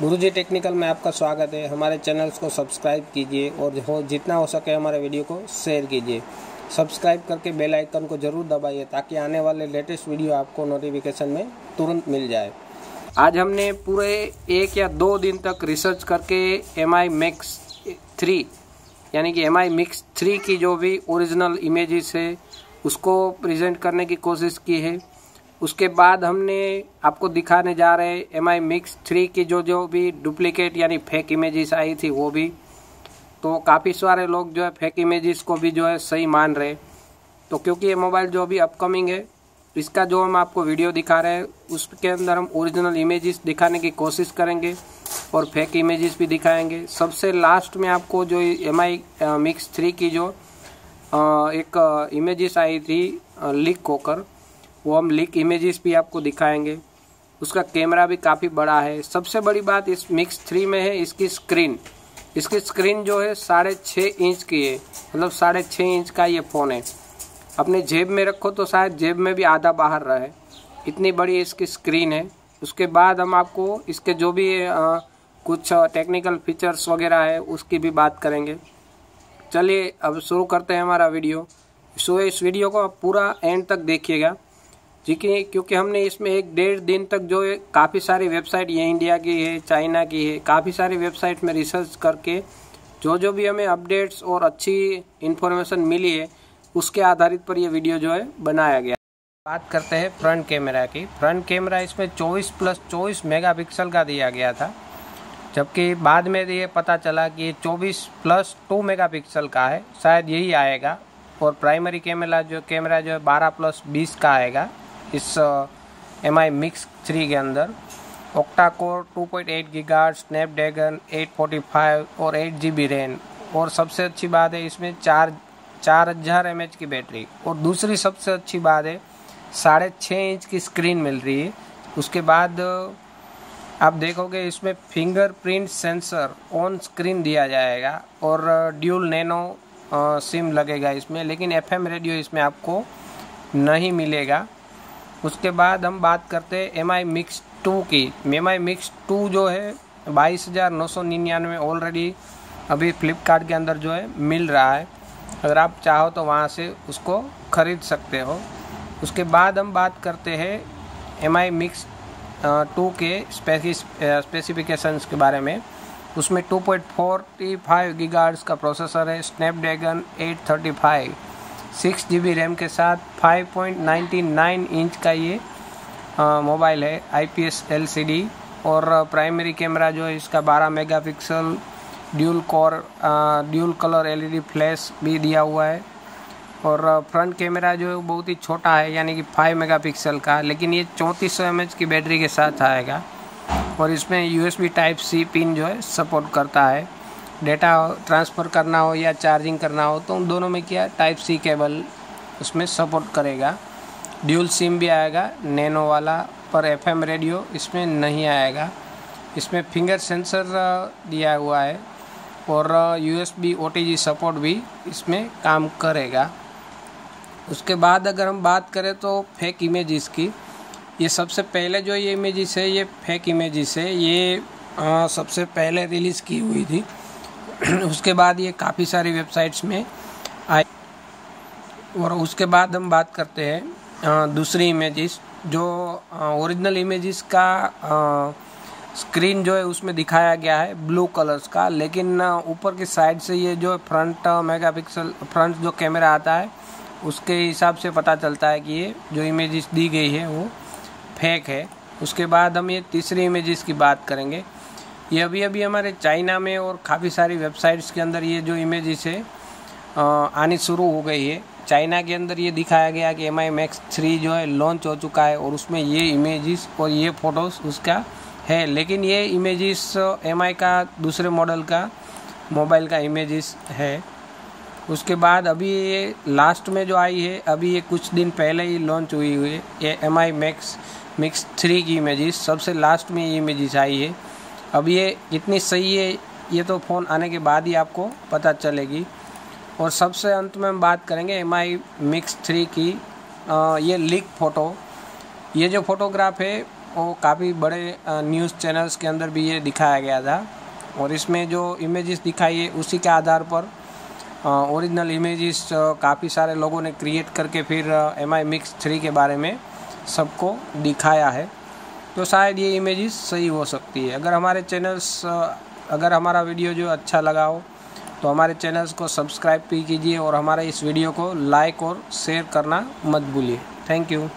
गुरुजी technical में आपका स्वागत है। हमारे चैनल्स को सब्सक्राइब कीजिए और जितना हो सके हमारे वीडियो को शेयर कीजिए। सब्सक्राइब करके बेल आइकन को ज़रूर दबाइए ताकि आने वाले लेटेस्ट वीडियो आपको नोटिफिकेशन में तुरंत मिल जाए। आज हमने पूरे 1 या 2 दिन तक रिसर्च करके Mi Mix 3 यानी कि Mi Mix 3 की जो भी ओरिजिनल इमेजेस है उसको प्रेजेंट करने की कोशिश की है। उसके बाद हमने आपको दिखाने जा रहे हैं Mi Mix 3 की जो भी डुप्लीकेट यानी फेक इमेजेस आई थी वो भी। तो काफ़ी सारे लोग जो है फेक इमेजेस को भी जो है सही मान रहे। तो क्योंकि ये मोबाइल जो अभी अपकमिंग है, इसका जो हम आपको वीडियो दिखा रहे हैं उसके अंदर हम ओरिजिनल इमेजेस दिखाने की कोशिश करेंगे और फेक इमेजेस भी दिखाएंगे। सबसे लास्ट में आपको जो Mi Mix 3 की जो एक इमेजेस आई थी लीक होकर, वो हम लीक इमेजेस भी आपको दिखाएंगे। उसका कैमरा भी काफ़ी बड़ा है। सबसे बड़ी बात इस Mix 3 में है इसकी स्क्रीन जो है 6.5 इंच की है, मतलब 6.5 इंच का ये फ़ोन है। अपने जेब में रखो तो शायद जेब में भी आधा बाहर रहे, इतनी बड़ी इसकी स्क्रीन है। उसके बाद हम आपको इसके जो भी कुछ टेक्निकल फीचर्स वगैरह है उसकी भी बात करेंगे। चलिए अब शुरू करते हैं हमारा वीडियो। सो इस वीडियो को आप पूरा एंड तक देखिएगा जी, क्योंकि हमने इसमें 1-1.5 दिन तक जो है काफ़ी सारी वेबसाइट, ये इंडिया की है, चाइना की है, काफ़ी सारी वेबसाइट में रिसर्च करके जो भी हमें अपडेट्स और अच्छी इन्फॉर्मेशन मिली है उसके आधारित पर ये वीडियो जो है बनाया गया। बात करते हैं फ्रंट कैमरा की। फ्रंट कैमरा इसमें 24+24 मेगापिक्सल का दिया गया था, जबकि बाद में ये पता चला कि ये 24+2 मेगापिक्सल का है, शायद यही आएगा। और प्राइमरी कैमरा जो है 12+20 का आएगा इस Mi Mix 3 के अंदर। ऑक्टा कोर 2.8 गीगाहर्ट्ज़, स्नैपड्रैगन 845 और 8 GB रैम। और सबसे अच्छी बात है इसमें 4000 mAh की बैटरी। और दूसरी सबसे अच्छी बात है 6.5 इंच की स्क्रीन मिल रही है। उसके बाद आप देखोगे इसमें फिंगरप्रिंट सेंसर ऑन स्क्रीन दिया जाएगा और ड्यूल नैनो सिम लगेगा इसमें, लेकिन FM रेडियो इसमें आपको नहीं मिलेगा। उसके बाद हम बात करते हैं Mi Mix 2 की। Mi Mix 2 जो है 22,999 ऑलरेडी अभी फ्लिपकार्ट के अंदर जो है मिल रहा है। अगर आप चाहो तो वहाँ से उसको ख़रीद सकते हो। उसके बाद हम बात करते हैं Mi Mix 2 के स्पेसिफिकेशंस के बारे में। उसमें 2.45 गीगाहर्ट्ज़ का प्रोसेसर है, स्नैपड्रैगन 835, 6 GB रैम के साथ 5.99 इंच का ये मोबाइल है, IPS LCD। और प्राइमरी कैमरा जो है इसका 12 megapixel dual colour LED flash भी दिया हुआ है। और फ्रंट कैमरा जो है वो बहुत ही छोटा है, यानी कि 5 मेगापिक्सल का, लेकिन ये 3400 mAh की बैटरी के साथ आएगा। और इसमें USB Type-C पिन जो है सपोर्ट करता है। डेटा ट्रांसफ़र करना हो या चार्जिंग करना हो तो उन दोनों में क्या Type-C केबल उसमें सपोर्ट करेगा। ड्यूल सिम भी आएगा नैनो वाला, पर FM रेडियो इसमें नहीं आएगा। इसमें फिंगर सेंसर दिया हुआ है और USB OTG सपोर्ट भी इसमें काम करेगा। उसके बाद अगर हम बात करें तो फेक इमेजेस की, ये सबसे पहले जो ये इमेजेस है ये फेक इमेजेस है। ये सबसे पहले रिलीज़ की हुई थी। उसके बाद ये काफ़ी सारी वेबसाइट्स में आई। और उसके बाद हम बात करते हैं दूसरी इमेजेस, जो ओरिजिनल इमेजेस का स्क्रीन जो है उसमें दिखाया गया है ब्लू कलर्स का, लेकिन ऊपर की साइड से ये जो फ्रंट जो कैमरा आता है उसके हिसाब से पता चलता है कि ये जो इमेजेस दी गई है वो फेक है। उसके बाद हम ये तीसरी इमेजेस की बात करेंगे। ये अभी हमारे चाइना में और काफ़ी सारी वेबसाइट्स के अंदर ये जो इमेजेस है आनी शुरू हो गई है। चाइना के अंदर ये दिखाया गया कि Mi Mix 3 जो है लॉन्च हो चुका है और उसमें ये इमेजेस और ये फ़ोटोज़ उसका है, लेकिन ये इमेजेस Mi का दूसरे मॉडल का मोबाइल का इमेजेस है। उसके बाद अभी ये लास्ट में जो आई है, अभी ये कुछ दिन पहले ही लॉन्च हुई है ये Mi Mix 3 की इमेजेस। सबसे लास्ट में ये इमेजेस आई है। अब ये इतनी सही है ये तो फ़ोन आने के बाद ही आपको पता चलेगी। और सबसे अंत में हम बात करेंगे Mi Mix 3 की ये लीक फ़ोटो। ये जो फोटोग्राफ है वो काफ़ी बड़े न्यूज़ चैनल्स के अंदर भी ये दिखाया गया था और इसमें जो इमेजेस दिखाई है उसी के आधार पर ओरिजिनल इमेजेस काफ़ी सारे लोगों ने क्रिएट करके फिर Mi Mix 3 के बारे में सबको दिखाया है। तो शायद ये इमेजेस सही हो सकती है। अगर हमारा वीडियो जो अच्छा लगा हो तो हमारे चैनल्स को सब्सक्राइब भी कीजिए और हमारे इस वीडियो को लाइक और शेयर करना मत भूलिए। Thank you.